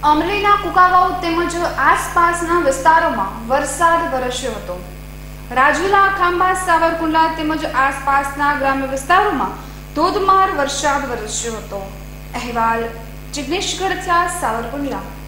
અમરેલીના કુકાવાવ તેમજ આસપાસના વિસ્તારોમાં વરસાદ વરસ્યો હતો। રાજુલા, ખાંભા, સાવરકુંડલા તેમજ આસપાસના ગ્રામ્ય વિસ્તારોમાં ધોધમાર વરસાદ વરસ્યો હતો। અહેવાલ જિગ્નેશ ગઢિયા, સાવરકુંડલા।